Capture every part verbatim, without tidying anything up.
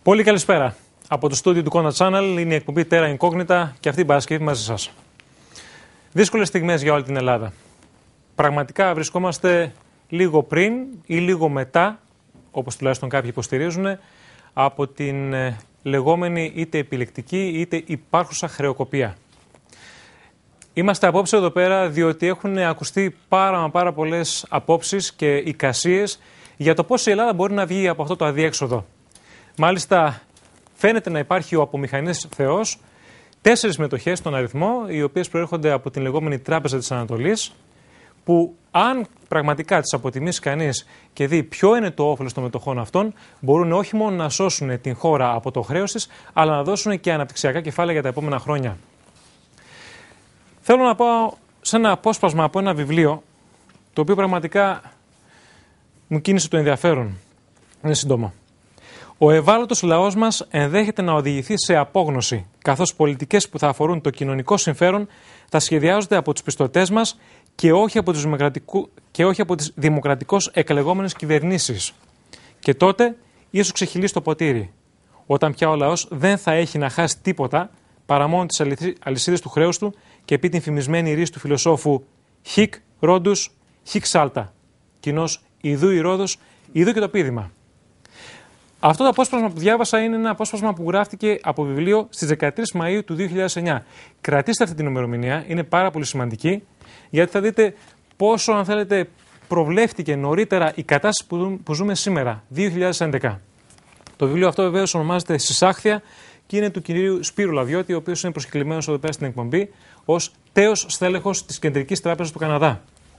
Πολύ καλησπέρα. Από το στούντιο του Conda Channel είναι η εκπομπή Terra Incognita και αυτή η Παρασκευή μαζί σας. Δύσκολες στιγμές για όλη την Ελλάδα. Πραγματικά βρισκόμαστε λίγο πριν ή λίγο μετά, όπως τουλάχιστον κάποιοι υποστηρίζουν, από την λεγόμενη είτε επιλεκτική είτε υπάρχουσα χρεοκοπία. Είμαστε απόψε εδώ πέρα διότι έχουν ακουστεί πάρα, πάρα πολλές απόψεις και εικασίες για το πώς η Ελλάδα μπορεί να βγει από αυτό το αδιέξοδο. Μάλιστα, φαίνεται να υπάρχει ο απομηχανής Θεός, τέσσερις μετοχές στον αριθμό, οι οποίες προέρχονται από την λεγόμενη Τράπεζα της Ανατολής, που αν πραγματικά τις αποτιμήσει κανείς και δει ποιο είναι το όφελος των μετοχών αυτών, μπορούν όχι μόνο να σώσουν την χώρα από το χρέος της, αλλά να δώσουν και αναπτυξιακά κεφάλαια για τα επόμενα χρόνια. Θέλω να πάω σε ένα απόσπασμα από ένα βιβλίο, το οποίο πραγματικά μου κίνησε το ενδιαφέρον. Είναι σύντομο. Ο ευάλωτος λαός μας ενδέχεται να οδηγηθεί σε απόγνωση, καθώς πολιτικές που θα αφορούν το κοινωνικό συμφέρον θα σχεδιάζονται από τους πιστωτές μας και όχι από, τους και όχι από τις δημοκρατικώς εκλεγόμενες κυβερνήσεις. Και τότε ίσως ξεχυλήσει το ποτήρι, όταν πια ο λαός δεν θα έχει να χάσει τίποτα παρά μόνο τις αλυσίδες του χρέους του και πει την φημισμένη ρίση του φιλοσόφου «Χικ ρόντους, χικ σάλτα». Κοινώς ιδού η Ρόδος, ιδού και το πείδημα. Αυτό το απόσπασμα που διάβασα είναι ένα απόσπασμα που γράφτηκε από βιβλίο στις δεκατρείς Μαΐου του δύο χιλιάδες εννιά. Κρατήστε αυτή την ημερομηνία, είναι πάρα πολύ σημαντική, γιατί θα δείτε πόσο, αν θέλετε, προβλέφτηκε νωρίτερα η κατάσταση που, που ζούμε σήμερα, δύο χιλιάδες έντεκα. Το βιβλίο αυτό βεβαίως ονομάζεται «Συσάχθεια» και είναι του κυρίου Σπύρου Λαβιώτη, ο οποίος είναι προσκεκλημένος εδώ πέρα στην εκπομπή ως τέος στέλεχος της Κεντρικής Τράπεζας του Καναδά.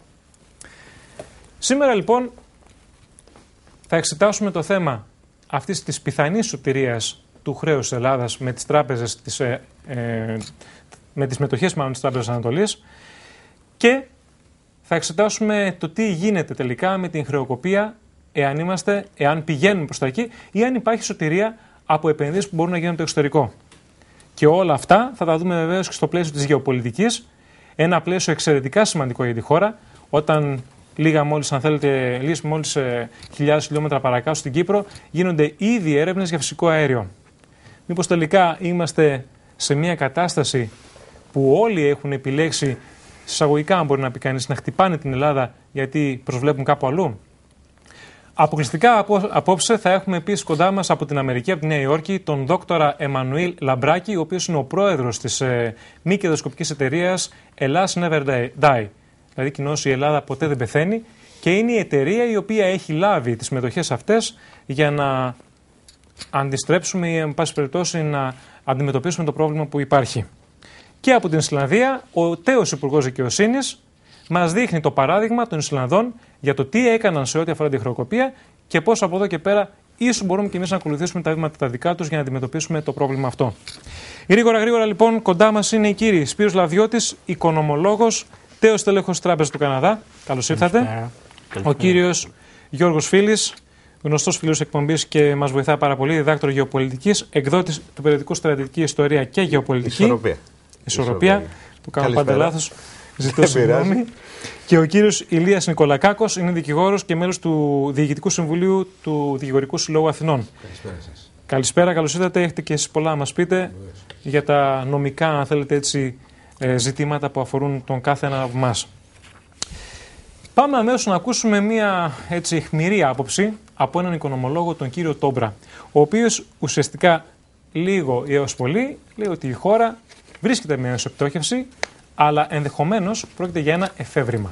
Σήμερα λοιπόν θα εξετάσουμε το θέμα αυτής της πιθανής σωτηρίας του χρέους της Ελλάδας με τις τράπεζες, της, ε, ε, με τις μετοχές μάλλον της Τράπεζας Ανατολής, και θα εξετάσουμε το τι γίνεται τελικά με την χρεοκοπία, εάν είμαστε, εάν πηγαίνουμε προς τα εκεί ή αν υπάρχει σωτηρία από επενδύσεις που μπορούν να γίνουν από το εξωτερικό. Και όλα αυτά θα τα δούμε βεβαίως και στο πλαίσιο της γεωπολιτικής, ένα πλαίσιο εξαιρετικά σημαντικό για τη χώρα, όταν λίγα μόλις, αν θέλετε, λίγες μόλις ε, χιλιάδες χιλιόμετρα παρακάτω στην Κύπρο γίνονται ήδη έρευνες για φυσικό αέριο. Μήπως τελικά είμαστε σε μια κατάσταση που όλοι έχουν επιλέξει, εισαγωγικά αν μπορεί να πει κανείς, να χτυπάνε την Ελλάδα γιατί προσβλέπουν κάπου αλλού? Αποκλειστικά απόψε θα έχουμε επίσης κοντά μας από την Αμερική, από τη Νέα Υόρκη, τον δόκτορα Εμμανουήλ Λαμπράκη, ο οποίος είναι ο πρόεδρος της ε, μη κερδοσκοπικής εταιρείας Ελλάς Never Die. Δηλαδή, κοινώς η Ελλάδα ποτέ δεν πεθαίνει, και είναι η εταιρεία η οποία έχει λάβει τις μετοχές αυτές για να αντιστρέψουμε ή, εν πάση περιπτώσει, να αντιμετωπίσουμε το πρόβλημα που υπάρχει. Και από την Ισλανδία, ο τέος Υπουργός Δικαιοσύνης μας δείχνει το παράδειγμα των Ισλανδών για το τι έκαναν σε ό,τι αφορά τη χρεοκοπία και πώς από εδώ και πέρα ίσως μπορούμε και εμείς να ακολουθήσουμε τα βήματα τα δικά τους για να αντιμετωπίσουμε το πρόβλημα αυτό. Γρήγορα, γρήγορα λοιπόν, κοντά μας είναι η κύριοι Σπύρος Λαβιώτης, οικονομολόγος, τέος στέλεχος Τράπεζας του Καναδά. Καλώς ήρθατε. Yeah. Ο κύριος Γιώργος Φίλης, γνωστός φίλος εκπομπής και μας βοηθά πάρα πολύ, διδάκτορ γεωπολιτικής, εκδότης του περιοδικού Στρατηγική Ιστορία και Γεωπολιτική. Ισορροπία. Ισορροπία. Ισορροπία. Που κάνω πάντα λάθος. Ζητώ συγγνώμη. Και ο κύριος Ηλίας Νικολακάκος είναι δικηγόρος και μέλος του Διοικητικού Συμβουλίου του Δικηγορικού Συλλόγου Αθηνών. Καλησπέρα σας. Καλησπέρα, καλώς ήρθατε. Έχετε και εσείς πολλά να μας πείτε Καλώς. για τα νομικά, αν θέλετε έτσι, ζητήματα που αφορούν τον κάθε ένα από εμάς. Πάμε αμέσως να ακούσουμε μία έτσι αιχμηρή άποψη από έναν οικονομολόγο, τον κύριο Τόμπρα, ο οποίος ουσιαστικά λίγο ή έως πολύ λέει ότι η χώρα βρίσκεται με μεσοπτώχευση, αλλά ενδεχομένως πρόκειται για ένα εφεύρημα.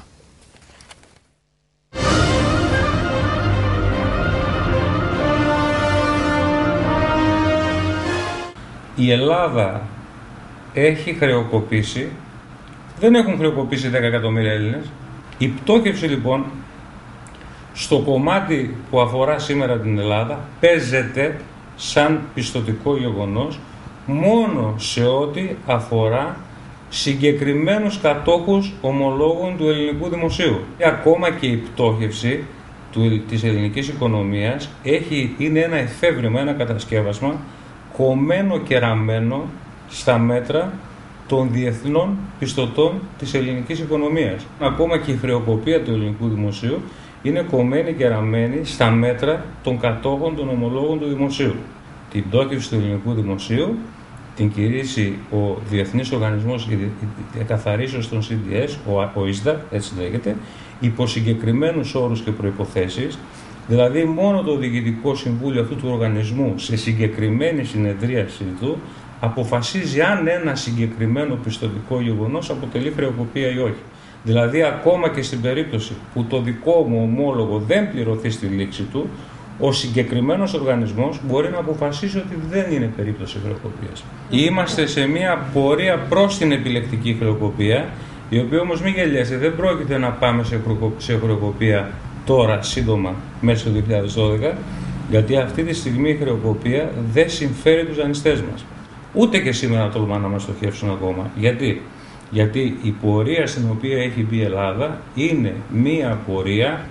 Η Ελλάδα έχει χρεοκοπήσει, δεν έχουν χρεοκοπήσει δέκα εκατομμύρια Έλληνες. Η πτώχευση λοιπόν στο κομμάτι που αφορά σήμερα την Ελλάδα παίζεται σαν πιστωτικό γεγονός μόνο σε ό,τι αφορά συγκεκριμένους κατόχους ομολόγων του ελληνικού δημοσίου. Ακόμα και η πτώχευση του, της ελληνικής οικονομίας έχει, είναι ένα εφεύρημα, ένα κατασκεύασμα κομμένο και ραμμένο στα μέτρα των διεθνών πιστωτών της ελληνικής οικονομίας. Ακόμα και η χρεοκοπία του ελληνικού δημοσίου είναι κομμένη και ραμμένη στα μέτρα των κατόχων των ομολόγων του δημοσίου. την πτώχευση του ελληνικού δημοσίου την κηρύσει ο Διεθνής Οργανισμός Εκαθαρίσεως των σι ντι ες, ο ο ΙΣΔΑ, έτσι λέγεται, υπό συγκεκριμένους όρους και προϋποθέσεις, δηλαδή μόνο το Διοικητικό Συμβούλιο αυτού του οργανισμού σε συγκεκριμένη συνεδρίαση του αποφασίζει αν ένα συγκεκριμένο πιστωτικό γεγονός αποτελεί χρεοκοπία ή όχι. Δηλαδή ακόμα και στην περίπτωση που το δικό μου ομόλογο δεν πληρωθεί στη λήξη του, ο συγκεκριμένος οργανισμός μπορεί να αποφασίσει ότι δεν είναι περίπτωση χρεοκοπίας. Είμαστε σε μια πορεία προς την επιλεκτική χρεοκοπία, η οποία όμως μην γελιέσαι, δεν πρόκειται να πάμε σε χρεοκοπία τώρα, σύντομα, μέσα στο δύο χιλιάδες δώδεκα, γιατί αυτή τη στιγμή η χρεοκοπία δεν συμφέρει τους δανειστές μας. Ούτε και σήμερα τολμά να μας στοχεύσουν ακόμα. Γιατί? Γιατί η πορεία στην οποία έχει μπει η Ελλάδα είναι μία πορεία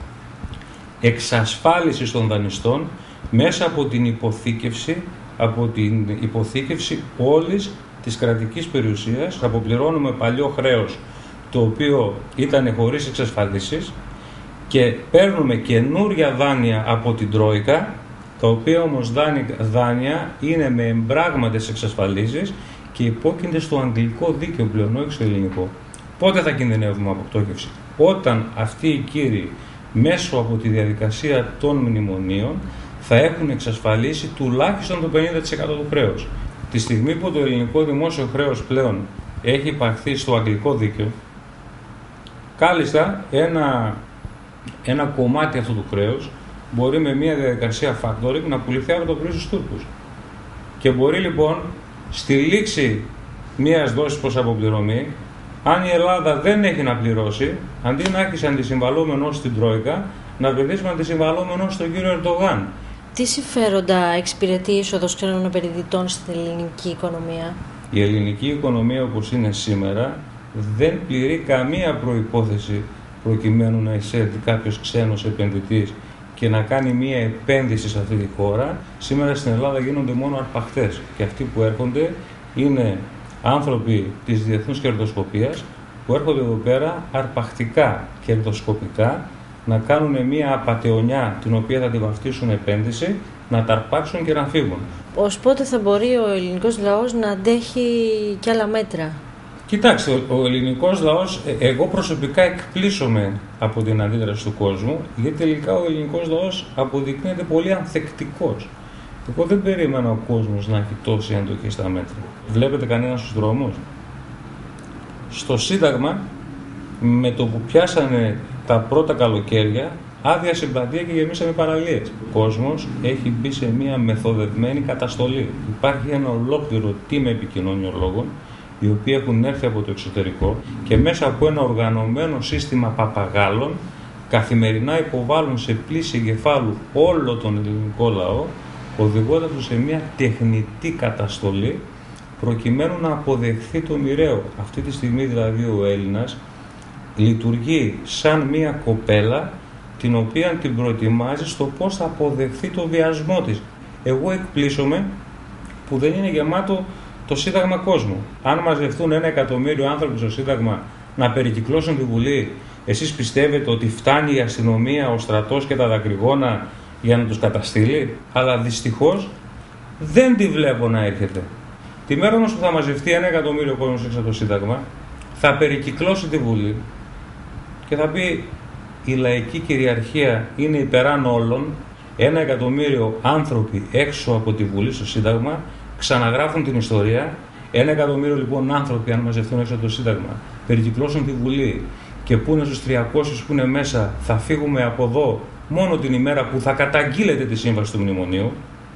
εξασφάλισης των δανειστών μέσα από την υποθήκευση, από την υποθήκευση όλης της κρατικής περιουσίας. Αποπληρώνουμε παλιό χρέος το οποίο ήταν χωρίς εξασφαλίσεις και παίρνουμε καινούρια δάνεια από την Τρόικα, τα οποία όμως δάνεια είναι με εμπράγματες εξασφαλίσεις και υπόκεινται στο αγγλικό δίκαιο πλέον, όχι στο ελληνικό. Πότε θα κινδυνεύουμε από πτώχευση? Όταν αυτοί οι κύριοι μέσω από τη διαδικασία των μνημονίων θα έχουν εξασφαλίσει τουλάχιστον το πενήντα τοις εκατό του χρέους. Τη στιγμή που το ελληνικό δημόσιο χρέος πλέον έχει υπαχθεί στο αγγλικό δίκαιο, κάλλιστα ένα, ένα κομμάτι αυτού του χρέους μπορεί με μια διαδικασία factoring να πουληθεί από το πρωί στους Τούρκους. Και μπορεί λοιπόν στη λήξη μιας δόσης προς αποπληρωμή, αν η Ελλάδα δεν έχει να πληρώσει, αντί να έχει αντισυμβαλόμενο στην Τρόικα, να πληρήσει αντισυμβαλόμενο στον κύριο Ερντογάν. Τι συμφέροντα εξυπηρετεί η είσοδος ξένων επενδυτών στην ελληνική οικονομία? Η ελληνική οικονομία όπως είναι σήμερα δεν πληρεί καμία προϋπόθεση προκειμένου να εισέλθει κάποιος ξένος επενδυτής και να κάνει μία επένδυση σε αυτή τη χώρα. Σήμερα στην Ελλάδα γίνονται μόνο αρπαχτές και αυτοί που έρχονται είναι άνθρωποι της διεθνούς κερδοσκοπίας που έρχονται εδώ πέρα αρπαχτικά κερδοσκοπικά να κάνουν μία απατεωνιά την οποία θα τη βαφτίσουν επένδυση, να τα αρπάξουν και να φύγουν. Ως πότε θα μπορεί ο ελληνικός λαός να αντέχει κι άλλα μέτρα? Κοιτάξτε, ο, ο ελληνικός λαός, εγώ προσωπικά εκπλήσωμαι από την αντίδραση του κόσμου, γιατί τελικά ο ελληνικός λαός αποδεικνύεται πολύ ανθεκτικός. Εγώ δεν περίμενα ο κόσμος να έχει τόση αντοχή στα μέτρα. Βλέπετε κανένα στους δρόμους? Στο Σύνταγμα, με το που πιάσανε τα πρώτα καλοκαίρια, άδεια συμπαντία και γεμίσαμε παραλίες. Ο κόσμος έχει μπει σε μια μεθοδευμένη καταστολή. Υπάρχει ένα ολόκληρο team επικοινωνιολόγων, οι οποίοι έχουν έρθει από το εξωτερικό και μέσα από ένα οργανωμένο σύστημα παπαγάλων καθημερινά υποβάλλουν σε πλήση εγκεφάλου όλο τον ελληνικό λαό, οδηγώντας του σε μια τεχνητή καταστολή προκειμένου να αποδεχθεί το μοιραίο. Αυτή τη στιγμή δηλαδή ο Έλληνας λειτουργεί σαν μια κοπέλα την οποία την προετοιμάζει στο πώς θα αποδεχθεί το βιασμό της. Εγώ εκπλήσωμαι που δεν είναι γεμάτο το Σύνταγμα κόσμο. Αν μαζευτούν ένα εκατομμύριο άνθρωποι στο Σύνταγμα να περικυκλώσουν τη Βουλή, εσείς πιστεύετε ότι φτάνει η αστυνομία, ο στρατός και τα δακρυγόνα για να τους καταστήλει? Αλλά δυστυχώς δεν τη βλέπω να έρχεται. Τη μέρα όμως που θα μαζευτεί ένα εκατομμύριο κόσμος έξω από το Σύνταγμα, θα περικυκλώσει τη Βουλή και θα πει η λαϊκή κυριαρχία είναι υπεράν όλων. Ένα εκατομμύριο άνθρωποι έξω από τη Βουλή στο Σύνταγμα ξαναγράφουν την ιστορία. Ένα εκατομμύριο λοιπόν άνθρωποι, αν μαζευτούν έξω από το Σύνταγμα, περικυκλώσουν τη Βουλή και πούνε στους τριακόσιους που είναι μέσα, θα φύγουμε από εδώ μόνο την ημέρα που θα καταγγείλετε τη σύμβαση του Μνημονίου,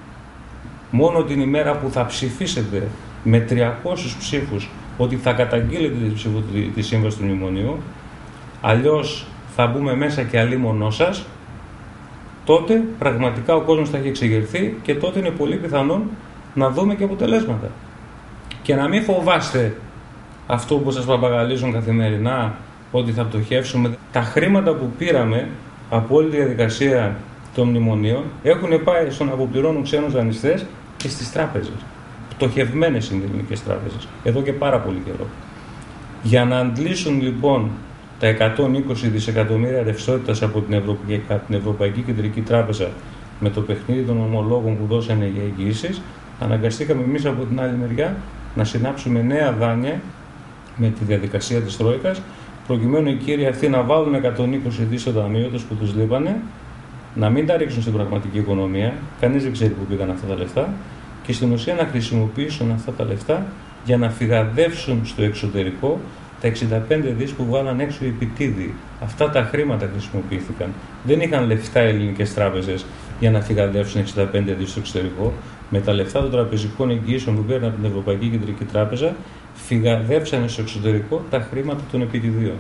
μόνο την ημέρα που θα ψηφίσετε με τριακόσιους ψήφους ότι θα καταγγείλετε τη σύμβαση του Μνημονίου, αλλιώς θα μπούμε μέσα και αλίμονό σας, τότε πραγματικά ο κόσμος θα έχει εξεγερθεί και τότε είναι πολύ πιθανόν να δούμε και αποτελέσματα. Και να μην φοβάστε αυτό που σας παπαγαλίζουν καθημερινά, ότι θα πτωχεύσουμε. Τα χρήματα που πήραμε από όλη τη διαδικασία των μνημονίων έχουν πάει στο να αποπληρώνουν ξένους δανειστές και στις τράπεζες. Πτωχευμένες είναι οι ελληνικές τράπεζες, εδώ και πάρα πολύ καιρό. Για να αντλήσουν λοιπόν τα εκατόν είκοσι δισεκατομμύρια ρευστότητας από την, Ευρωπαϊκή, από την Ευρωπαϊκή Κεντρική Τράπεζα με το παιχνίδι των ομολόγων που δώσανε για εγγυήσεις, αναγκαστήκαμε εμείς από την άλλη μεριά να συνάψουμε νέα δάνεια με τη διαδικασία της Τρόικας, προκειμένου οι κύριοι αυτοί να βάλουν εκατόν είκοσι δισεκατομμύρια στο ταμείο τους που τους λείπανε, να μην τα ρίξουν στην πραγματική οικονομία, κανείς δεν ξέρει πού πήγαν αυτά τα λεφτά, και στην ουσία να χρησιμοποιήσουν αυτά τα λεφτά για να φυγαδεύσουν στο εξωτερικό τα εξήντα πέντε δις που βγάλαν έξω οι επιτίδιοι. Αυτά τα χρήματα χρησιμοποιήθηκαν. Δεν είχαν λεφτά οι ελληνικές τράπεζες για να φυγαδεύσουν εξήντα πέντε δις στο εξωτερικό. Με τα λεφτά των τραπεζικών εγγυήσεων που πήραν από την Ευρωπαϊκή Κεντρική Τράπεζα, φυγαδεύσανε στο εξωτερικό τα χρήματα των επιτιδίων.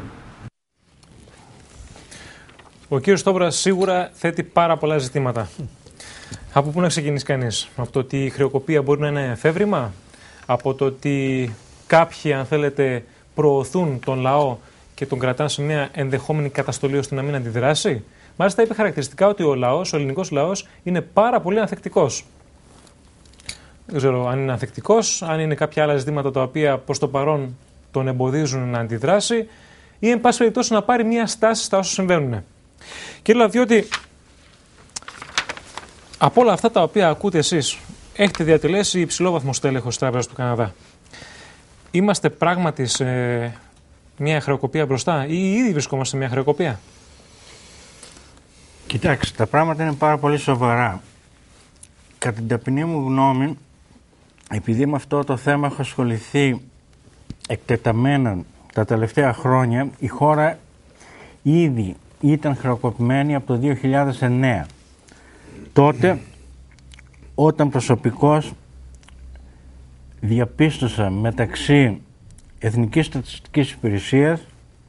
Ο κύριος Στόμπρας σίγουρα θέτει πάρα πολλά ζητήματα. Από πού να ξεκινήσει κανείς? Από το ότι η χρεοκοπία μπορεί να είναι εφεύρημα, από το ότι κάποιοι, αν θέλετε, προωθούν τον λαό και τον κρατάνε σε μια ενδεχόμενη καταστολή ώστε να μην αντιδράσει. Μάλιστα, είπε χαρακτηριστικά ότι ο λαός, ο ελληνικός λαός, είναι πάρα πολύ ανθεκτικός. Δεν ξέρω αν είναι ανθεκτικός, αν είναι κάποια άλλα ζητήματα τα οποία προς το παρόν τον εμποδίζουν να αντιδράσει, ή εν πάση περιπτώσει να πάρει μια στάση στα όσα συμβαίνουν. Κύριε Λαδιώτη, από όλα αυτά τα οποία ακούτε εσείς, έχετε διατελέσει υψηλόβαθμο στέλεχος της Τράπεζας του Καναδά. Είμαστε πράγματι σε μια χρεοκοπία μπροστά ή ήδη βρισκόμαστε σε μια χρεοκοπία? Κοιτάξτε, τα πράγματα είναι πάρα πολύ σοβαρά. Κατά την ταπεινή μου γνώμη, επειδή με αυτό το θέμα έχω ασχοληθεί εκτεταμένα τα τελευταία χρόνια, η χώρα ήδη ήταν χρεοκοπημένη από το δύο χιλιάδες εννέα. Τότε, όταν προσωπικώς διαπίστωσα μεταξύ Εθνικής Στατιστικής Υπηρεσίας,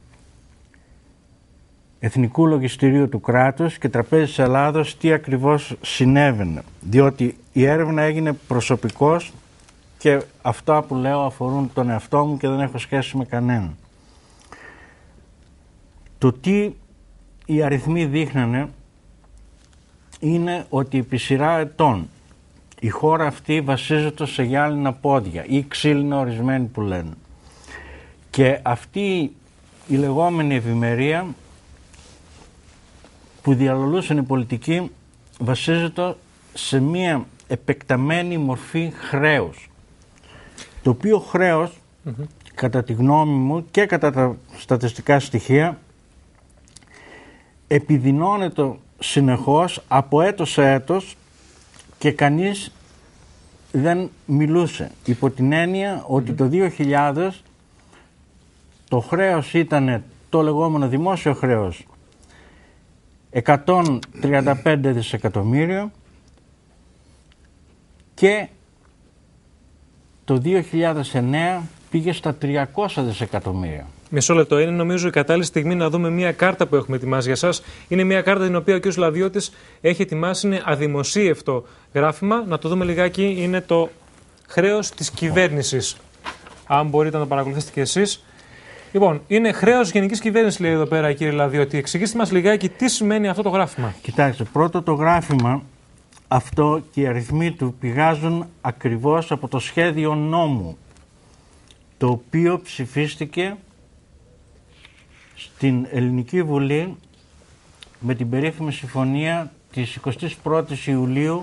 Εθνικού Λογιστηρίου του Κράτους και Τραπέζης Ελλάδος τι ακριβώς συνέβαινε. Διότι η έρευνα έγινε προσωπικώς και αυτά που λέω αφορούν τον εαυτό μου και δεν έχω σχέση με κανέναν. Το τι οι αριθμοί δείχνανε είναι ότι επί σειρά ετών η χώρα αυτή βασίζεται σε γυάλινα πόδια ή ξύλινα ορισμένοι που λένε. Και αυτή η λεγόμενη ευημερία που διαλαλούσαν οι πολιτικοί βασίζεται σε μία επεκταμένη μορφή χρέους. Το οποίο χρέος, mm-hmm. κατά τη γνώμη μου και κατά τα στατιστικά στοιχεία, επιδεινώνεται συνεχώς από έτος σε έτος και κανείς δεν μιλούσε. Υπό την έννοια ότι mm-hmm. το δύο χιλιάδες το χρέος ήταν το λεγόμενο δημόσιο χρέος εκατόν τριάντα πέντε δισεκατομμύρια και το δύο χιλιάδες εννέα πήγε στα τριακόσια δισεκατομμύρια. Μισό λεπτό. Είναι νομίζω η κατάλληλη στιγμή να δούμε μια κάρτα που έχουμε ετοιμάσει για σας. Είναι μια κάρτα την οποία ο κ. Λαδιώτης έχει ετοιμάσει. Είναι αδημοσίευτο γράφημα. Να το δούμε λιγάκι. Είναι το χρέος της κυβέρνησης. Αν μπορείτε να το παρακολουθήσετε κι εσείς. Λοιπόν, είναι χρέος γενικής κυβέρνησης, λέει εδώ πέρα, κύριε Λαδιώτη. Εξηγήστε μας λιγάκι τι σημαίνει αυτό το γράφημα. Κοιτάξτε, πρώτο το γράφημα αυτό και οι αριθμοί του πηγάζουν ακριβώς από το σχέδιο νόμου, το οποίο ψηφίστηκε στην Ελληνική Βουλή με την περίφημη συμφωνία της εικοστής πρώτης Ιουλίου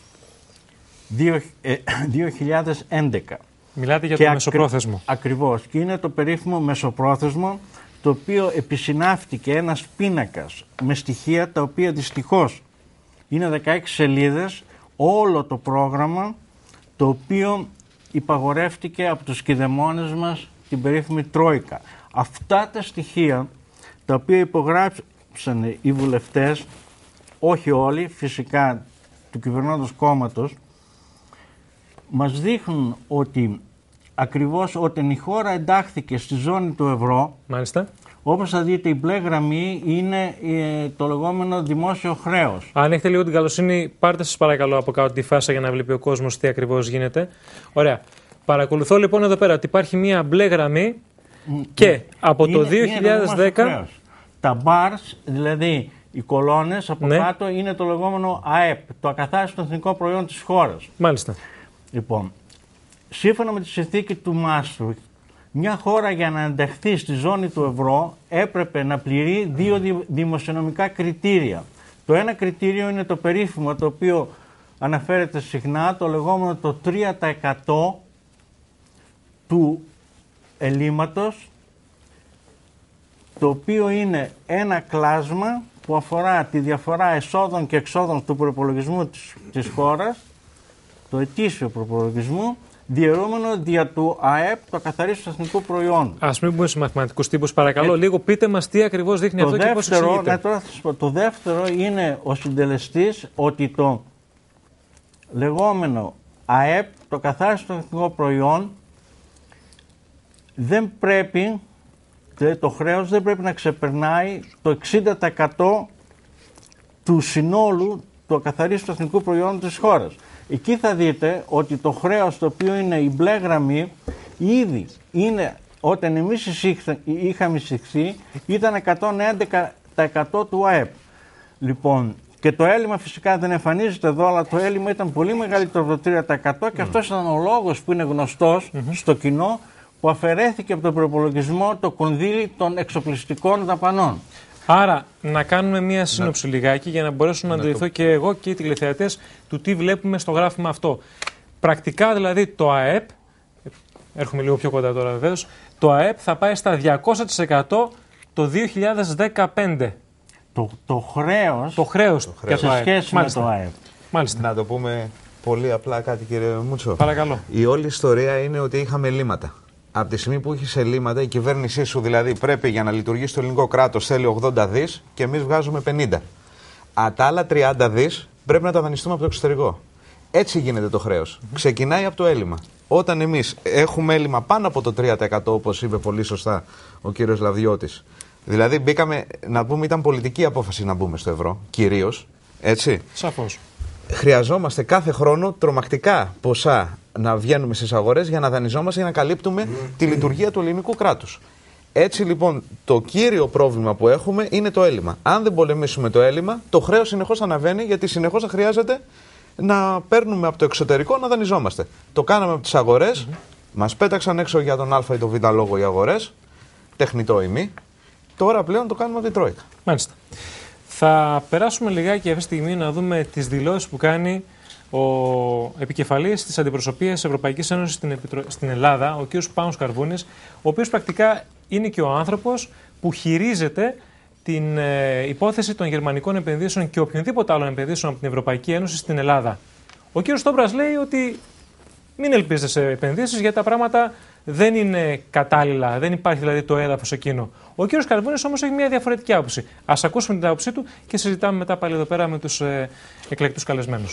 δύο χιλιάδες έντεκα. Μιλάτε για και το ακρι... μεσοπρόθεσμο. Ακριβώς. Και είναι το περίφημο μεσοπρόθεσμο, το οποίο επισυνάφτηκε ένας πίνακας με στοιχεία τα οποία δυστυχώς είναι δεκαέξι σελίδες, όλο το πρόγραμμα, το οποίο υπαγορεύτηκε από τους κηδεμόνες μας, την περίφημη Τρόικα. Αυτά τα στοιχεία, τα οποία υπογράψαν οι βουλευτές, όχι όλοι, φυσικά του κυβερνώντος κόμματος, μας δείχνουν ότι ακριβώς όταν η χώρα εντάχθηκε στη ζώνη του ευρώ, μάλιστα, όπως θα δείτε η μπλε γραμμή είναι το λεγόμενο δημόσιο χρέος. Αν έχετε λίγο την καλοσύνη, πάρτε σας παρακαλώ από κάτω τη φάσα για να βλέπει ο κόσμος τι ακριβώς γίνεται. Ωραία. Παρακολουθώ λοιπόν εδώ πέρα ότι υπάρχει μία μπλε γραμμή και από είναι, το δύο χιλιάδες δέκα... Τα bars, δηλαδή οι κολόνες από ναι. κάτω, είναι το λεγόμενο ΑΕΠ, το ακαθάριστο εθνικό προϊόν της χώρας. Μάλιστα. Λοιπόν, σύμφωνα με τη συνθήκη του Μάστριχτ, μια χώρα για να ενταχθεί στη ζώνη του ευρώ έπρεπε να πληρεί δύο δημοσιονομικά κριτήρια. Το ένα κριτήριο είναι το περίφημο, το οποίο αναφέρεται συχνά, το λεγόμενο το τρία τοις εκατό του ελλείμματος, το οποίο είναι ένα κλάσμα που αφορά τη διαφορά εσόδων και εξόδων του προϋπολογισμού της, της χώρας, το ετήσιο προϋπολογισμού, διαιρούμενο δια του ΑΕΠ, το καθαρίστου εθνικού προϊόντου. Ας μην μπούμε σε μαθηματικούς τύπους, παρακαλώ. Ε, λίγο πείτε μας τι ακριβώς δείχνει αυτό δεύτερο, και πώς εξηγείται. Ναι, τώρα θα σας πω, το δεύτερο είναι ο συντελεστής ότι το λεγόμενο ΑΕΠ, το καθάριστο εθνικό προϊόν, δεν πρέπει, το χρέος δεν πρέπει να ξεπερνάει το εξήντα τοις εκατό του συνόλου του ακαθαρίστου εθνικού προϊόντος της χώρας. Εκεί θα δείτε ότι το χρέος, το οποίο είναι η μπλε γραμμή, ήδη είναι, όταν εμείς είχαμε εισηχθεί, ήταν εκατόν έντεκα τοις εκατό του ΑΕΠ. Λοιπόν, και το έλλειμμα φυσικά δεν εμφανίζεται εδώ, αλλά το έλλειμμα ήταν πολύ μεγαλύτερο από το τρία τοις εκατό και mm. αυτός ήταν ο λόγος που είναι γνωστός mm-hmm. στο κοινό, που αφαιρέθηκε από τον προϋπολογισμό το κονδύλι των εξοπλιστικών δαπανών. Άρα, να κάνουμε μία σύνοψη να... λιγάκι για να μπορέσω να, να αντιληφθώ το... και εγώ και οι τηλεθεατές του τι βλέπουμε στο γράφημα αυτό. Πρακτικά δηλαδή το ΑΕΠ, έρχομαι λίγο πιο κοντά τώρα βεβαίως, το ΑΕΠ θα πάει στα διακόσια τοις εκατό το δύο χιλιάδες δεκαπέντε. Το, το χρέος, το χρέος το χρέος. Σε σχέση με το ΑΕΠ. Μάλιστα. Να το πούμε πολύ απλά κάτι, κύριε Μούτσο. Παρακαλώ. Η όλη ιστορία είναι ότι είχαμε ελλείμματα. Από τη στιγμή που είχε ελλείμματα, η κυβέρνησή σου δηλαδή πρέπει για να λειτουργήσει το ελληνικό κράτος θέλει ογδόντα δις και εμείς βγάζουμε πενήντα. Α, τα άλλα τριάντα δις πρέπει να τα δανειστούμε από το εξωτερικό. Έτσι γίνεται το χρέος. Mm-hmm. Ξεκινάει από το έλλειμμα. Όταν εμείς έχουμε έλλειμμα πάνω από το τρία τοις εκατό, όπως είπε πολύ σωστά ο κύριος Λαβδιώτης, δηλαδή μπήκαμε, να πούμε, ήταν πολιτική απόφαση να μπούμε στο ευρώ, κυρίως. Έτσι. Σαφώς. Χρειαζόμαστε κάθε χρόνο τρομακτικά ποσά να βγαίνουμε στις αγορές για να δανειζόμαστε, για να καλύπτουμε mm. τη λειτουργία του ελληνικού κράτους. Έτσι λοιπόν το κύριο πρόβλημα που έχουμε είναι το έλλειμμα. Αν δεν πολεμήσουμε το έλλειμμα, το χρέος συνεχώς αναβαίνει, γιατί συνεχώς θα χρειάζεται να παίρνουμε από το εξωτερικό να δανειζόμαστε. Το κάναμε από τις αγορές, mm-hmm. μας πέταξαν έξω για τον Α ή τον Β λόγο οι αγορές, τεχνητό ή μη. Τώρα πλέον το κάνουμε από την Τρόικα. Μάλιστα. Θα περάσουμε λιγάκι αυτή τη στιγμή να δούμε τις δηλώσεις που κάνει ο επικεφαλής της Αντιπροσωπείας Ευρωπαϊκής Ένωσης στην, Επιτρο... στην Ελλάδα, ο κ. Πάνος Καρβούνης, ο οποίος πρακτικά είναι και ο άνθρωπος που χειρίζεται την ε, υπόθεση των γερμανικών επενδύσεων και οποιονδήποτε άλλων επενδύσεων από την Ευρωπαϊκή Ένωση στην Ελλάδα. Ο κ. Στόμπρας λέει ότι μην ελπίζετε σε επενδύσεις, γιατί τα πράγματα δεν είναι κατάλληλα, δεν υπάρχει δηλαδή το έδαφος εκείνο. Ο κ. Καρβούνης όμως έχει μια διαφορετική άποψη. Ας ακούσουμε την άποψή του και συζητάμε μετά πάλι εδώ πέρα με τους ε, εκλεκτούς καλεσμένους.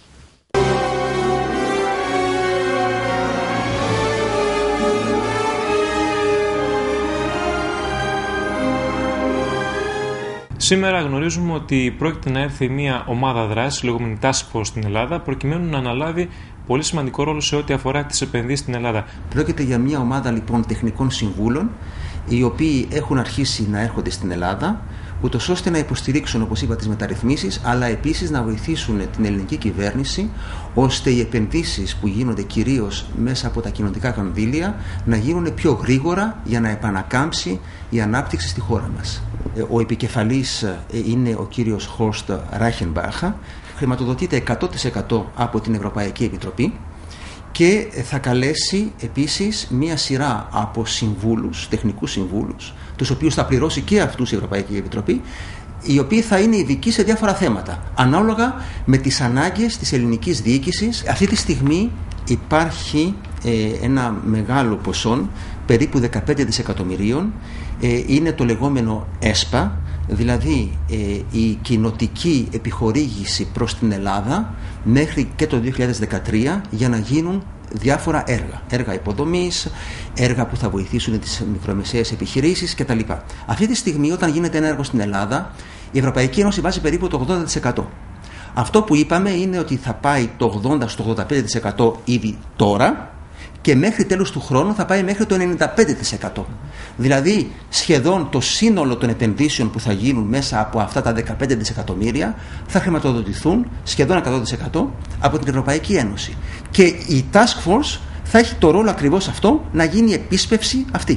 Σήμερα γνωρίζουμε ότι πρόκειται να έρθει μια ομάδα δράσης, λεγόμενη Task Force στην Ελλάδα, προκειμένου να αναλάβει πολύ σημαντικό ρόλο σε ό,τι αφορά τις επενδύσεις στην Ελλάδα. Πρόκειται για μια ομάδα λοιπόν τεχνικών συμβούλων, οι οποίοι έχουν αρχίσει να έρχονται στην Ελλάδα, ούτως ώστε να υποστηρίξουν, όπως είπα, τις μεταρρυθμίσεις, αλλά επίσης να βοηθήσουν την ελληνική κυβέρνηση, ώστε οι επενδύσεις που γίνονται κυρίως μέσα από τα κοινοτικά κονδύλια να γίνουν πιο γρήγορα για να επανακάμψει η ανάπτυξη στη χώρα μας. Ο επικεφαλής είναι ο κύριος Χόρστ Ράχενμπάχα, χρηματοδοτείται εκατό τοις εκατό από την Ευρωπαϊκή Επιτροπή και θα καλέσει επίσης μία σειρά από συμβούλους, τεχνικούς συμβούλους, τους οποίους θα πληρώσει και αυτούς η Ευρωπαϊκή Επιτροπή, οι οποίοι θα είναι ειδικοί σε διάφορα θέματα, ανάλογα με τις ανάγκες της ελληνικής διοίκησης. Αυτή τη στιγμή υπάρχει ε, ένα μεγάλο ποσό, περίπου δεκαπέντε δισεκατομμυρίων, ε, είναι το λεγόμενο ΕΣΠΑ, δηλαδή ε, η κοινοτική επιχορήγηση προς την Ελλάδα μέχρι και το δύο χιλιάδες δεκατρία για να γίνουν διάφορα έργα, έργα υποδομής, έργα που θα βοηθήσουν τις μικρομεσαίες επιχειρήσεις κτλ. Αυτή τη στιγμή όταν γίνεται ένα έργο στην Ελλάδα, η Ευρωπαϊκή Ένωση βάζει περίπου το ογδόντα τοις εκατό. Αυτό που είπαμε είναι ότι θα πάει το ογδόντα στο ογδόντα πέντε τοις εκατό ήδη τώρα και μέχρι τέλος του χρόνου θα πάει μέχρι το ενενήντα πέντε τοις εκατό. Δηλαδή σχεδόν το σύνολο των επενδύσεων που θα γίνουν μέσα από αυτά τα δεκαπέντε δισεκατομμύρια θα χρηματοδοτηθούν σχεδόν εκατό τοις εκατό από την Ευρωπαϊκή Ένωση. Και η Task Force θα έχει το ρόλο ακριβώς αυτό, να γίνει η επίσπευση αυτή.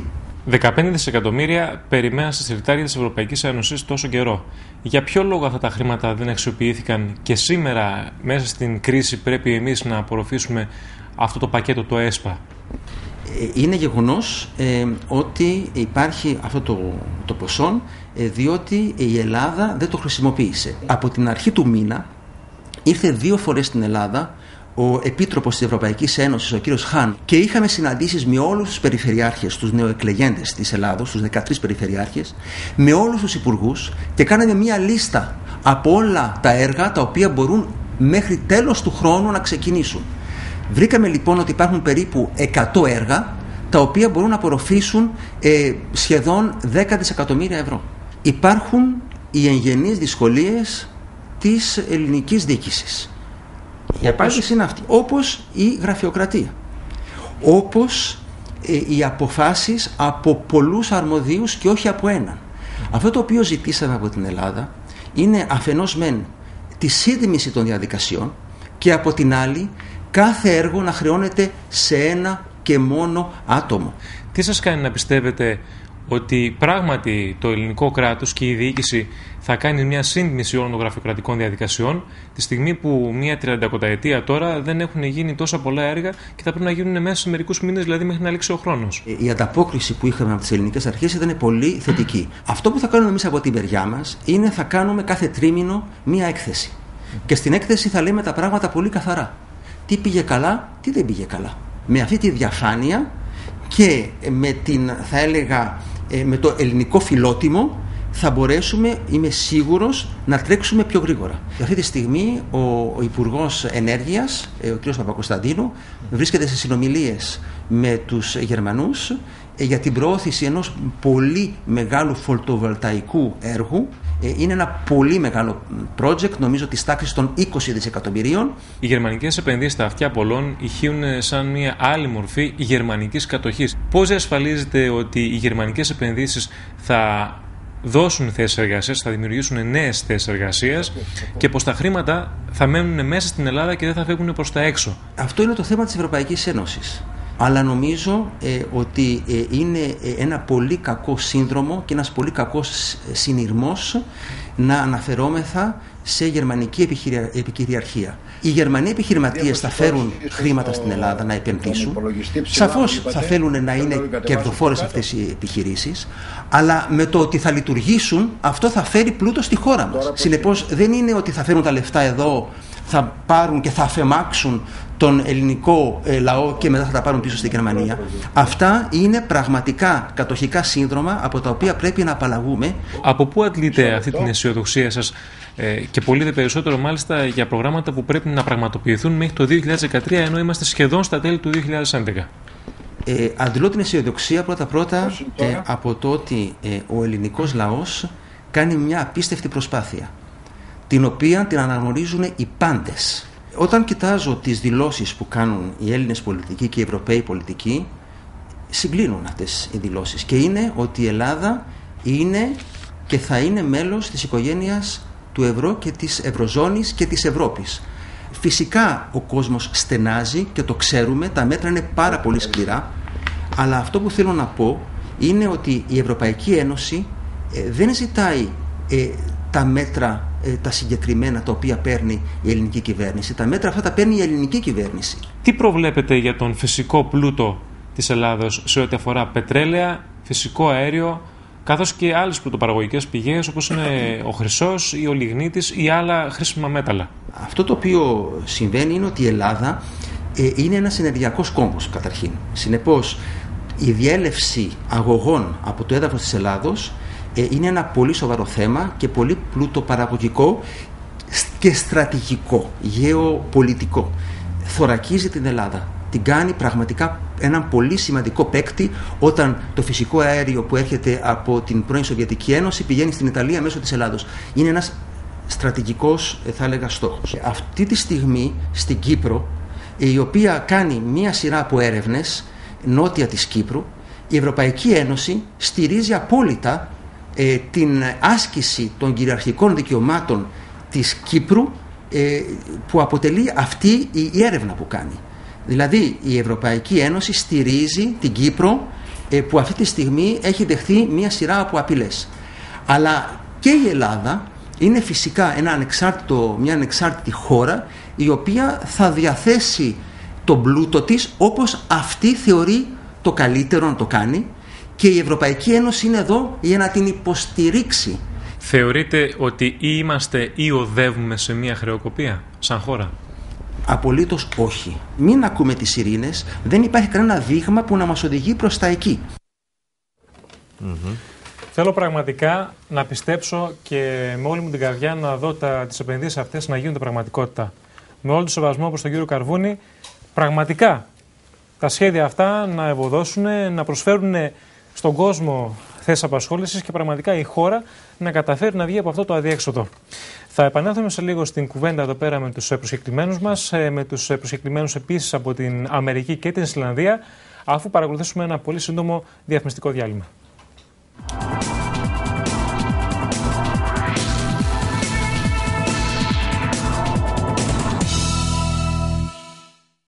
δεκαπέντε δισεκατομμύρια περιμέναν στα συρτάρια της Ευρωπαϊκής Ένωσης τόσο καιρό. Για ποιο λόγο αυτά τα χρήματα δεν αξιοποιήθηκαν και σήμερα, μέσα στην κρίση, πρέπει εμείς να απορροφήσουμε αυτό το πακέτο, το ΕΣΠΑ? Είναι γεγονός ε, ότι υπάρχει αυτό το, το ποσό, ε, διότι η Ελλάδα δεν το χρησιμοποίησε. Από την αρχή του μήνα ήρθε δύο φορές στην Ελλάδα ο Επίτροπος της Ευρωπαϊκής Ένωσης, ο κύριος Χαν, και είχαμε συναντήσεις με όλους τους περιφερειάρχες, τους νεοεκλεγέντες της Ελλάδος, τους δεκατρείς περιφερειάρχες, με όλους τους υπουργούς, και κάναμε μία λίστα από όλα τα έργα τα οποία μπορούν μέχρι τέλος του χρόνου να ξεκινήσουν. Βρήκαμε λοιπόν ότι υπάρχουν περίπου εκατό έργα τα οποία μπορούν να απορροφήσουν ε, σχεδόν δέκα δισεκατομμύρια ευρώ. Υπάρχουν οι εγγενείς δυσκολίες της ελληνικής διοίκησης. Η απάντηση είναι αυτή. Όπως η γραφειοκρατία. Όπως ε, οι αποφάσεις από πολλούς αρμοδίους και όχι από έναν. Αυτό το οποίο ζητήσαμε από την Ελλάδα είναι αφενός μεν τη σύντμηση των διαδικασιών και από την άλλη κάθε έργο να χρεώνεται σε ένα και μόνο άτομο. Τι σας κάνει να πιστεύετε ότι πράγματι το ελληνικό κράτος και η διοίκηση θα κάνει μια σύντμηση όλων των γραφειοκρατικών διαδικασιών, τη στιγμή που μια τριανταετία τώρα δεν έχουν γίνει τόσα πολλά έργα και θα πρέπει να γίνουν μέσα σε μερικούς μήνες, δηλαδή μέχρι να λήξει ο χρόνος? Η ανταπόκριση που είχαμε από τις ελληνικές αρχές ήταν πολύ θετική. Αυτό που θα κάνουμε εμείς από την μεριά μας είναι θα κάνουμε κάθε τρίμηνο μια έκθεση. Και στην έκθεση θα λέμε τα πράγματα πολύ καθαρά. Τι πήγε καλά, τι δεν πήγε καλά. Με αυτή τη διαφάνεια και με την, θα έλεγα, με το ελληνικό φιλότιμο θα μπορέσουμε, είμαι σίγουρος, να τρέξουμε πιο γρήγορα. Αυτή τη στιγμή ο, ο Υπουργός Ενέργειας, ο κ. Παπακοσταντίνου, βρίσκεται σε συνομιλίες με τους Γερμανούς για την προώθηση ενός πολύ μεγάλου φωτοβολταϊκού έργου. Είναι ένα πολύ μεγάλο project, νομίζω της τάξης των είκοσι δισεκατομμυρίων. Οι γερμανικές επενδύσεις στα αυτιά πολλών ηχείουν σαν μια άλλη μορφή γερμανικής κατοχής. Πώς διασφαλίζεται ότι οι γερμανικές επενδύσεις θα δώσουν θέσεις εργασίας, θα δημιουργήσουν νέες θέσεις εργασίας και πως τα χρήματα θα μένουν μέσα στην Ελλάδα και δεν θα φεύγουν προς τα έξω? Αυτό είναι το θέμα της Ευρωπαϊκής Ένωσης. Αλλά νομίζω ε, ότι ε, είναι ένα πολύ κακό σύνδρομο και ένας πολύ κακός συνειρμός να αναφερόμεθα σε γερμανική επιχειρια... επικυριαρχία. Οι Γερμανοί επιχειρηματίες θα φέρουν χρήματα στην Ελλάδα να επενδύσουν. Σαφώς θα θέλουν να είναι κερδοφόρες αυτές οι επιχειρήσεις, αλλά με το ότι θα λειτουργήσουν αυτό θα φέρει πλούτο στη χώρα μας. Συνεπώς δεν είναι ότι θα φέρουν τα λεφτά εδώ, θα πάρουν και θα αφαιμάξουν τον ελληνικό ε, λαό και μετά θα τα πάρουν πίσω στη Γερμανία. Αυτά είναι πραγματικά κατοχικά σύνδρομα από τα οποία πρέπει να απαλλαγούμε. Από πού αντλείτε αυτή την αισιοδοξία σας ε, και πολύ περισσότερο μάλιστα για προγράμματα που πρέπει να πραγματοποιηθούν μέχρι το δύο χιλιάδες δεκατρία, ενώ είμαστε σχεδόν στα τέλη του δύο χιλιάδες έντεκα? Ε, αντλώ την αισιοδοξία πρώτα-πρώτα ε, από το ότι ε, ο ελληνικός λαός κάνει μια απίστευτη προσπάθεια, την οποία την αναγνωρίζουν οι πάντες. Όταν κοιτάζω τις δηλώσεις που κάνουν οι Έλληνες πολιτικοί και οι Ευρωπαίοι πολιτικοί, συγκλίνουν αυτές οι δηλώσεις και είναι ότι η Ελλάδα είναι και θα είναι μέλος της οικογένειας του ευρώ και της ευρωζώνης και της Ευρώπης. Φυσικά ο κόσμος στενάζει και το ξέρουμε, τα μέτρα είναι πάρα πολύ σκληρά, αλλά αυτό που θέλω να πω είναι ότι η Ευρωπαϊκή Ένωση ε, δεν ζητάει ε, τα μέτρα ε, τα συγκεκριμένα τα οποία παίρνει η ελληνική κυβέρνηση. Τα μέτρα αυτά τα παίρνει η ελληνική κυβέρνηση. Τι προβλέπετε για τον φυσικό πλούτο της Ελλάδος σε ό,τι αφορά πετρέλαια, φυσικό αέριο, καθώς και άλλες πλουτοπαραγωγικές πηγές όπως είναι ο χρυσός ή ο λιγνίτης ή άλλα χρήσιμα μέταλλα? Αυτό το οποίο συμβαίνει είναι ότι η Ελλάδα ε, είναι ένας ενεργειακός κόμβος καταρχήν. Συνεπώς η διέλευση αγωγών από το έδαφος της Ελλάδος ε, είναι ένα πολύ σοβαρό θέμα και πολύ πλουτοπαραγωγικό και στρατηγικό, γεωπολιτικό. Θωρακίζει την Ελλάδα. Την κάνει πραγματικά έναν πολύ σημαντικό παίκτη όταν το φυσικό αέριο που έρχεται από την πρώην Σοβιετική Ένωση πηγαίνει στην Ιταλία μέσω της Ελλάδος. Είναι ένας στρατηγικός, θα έλεγα, στόχος. Αυτή τη στιγμή στην Κύπρο, η οποία κάνει μία σειρά από έρευνες νότια της Κύπρου, η Ευρωπαϊκή Ένωση στηρίζει απόλυτα ε, την άσκηση των κυριαρχικών δικαιωμάτων της Κύπρου ε, που αποτελεί αυτή η έρευνα που κάνει. Δηλαδή η Ευρωπαϊκή Ένωση στηρίζει την Κύπρο που αυτή τη στιγμή έχει δεχθεί μια σειρά από απειλές. Αλλά και η Ελλάδα είναι φυσικά ένα ανεξάρτητο, μια ανεξάρτητη χώρα η οποία θα διαθέσει τον πλούτο της όπως αυτή θεωρεί το καλύτερο να το κάνει, και η Ευρωπαϊκή Ένωση είναι εδώ για να την υποστηρίξει. Θεωρείτε ότι ή είμαστε ή οδεύουμε σε μια χρεοκοπία σαν χώρα? Απολύτως όχι. Μην ακούμε τις σιρήνες. Δεν υπάρχει κανένα δείγμα που να μας οδηγεί προς τα εκεί. Mm-hmm. Θέλω πραγματικά να πιστέψω και με όλη μου την καρδιά να δω τα, τις επενδύσεις αυτές να γίνονται πραγματικότητα. Με όλο το σεβασμό προς τον κύριο Καρβούνη, πραγματικά τα σχέδια αυτά να ευωδώσουν, να προσφέρουν στον κόσμο θέσεις απασχόλησης και πραγματικά η χώρα να καταφέρει να βγει από αυτό το αδιέξοδο. Θα επανέλθουμε σε λίγο στην κουβέντα εδώ πέρα με τους προσκεκλημένους μας, με τους προσκεκλημένους επίσης από την Αμερική και την Ισλανδία, αφού παρακολουθήσουμε ένα πολύ σύντομο διαφημιστικό διάλειμμα.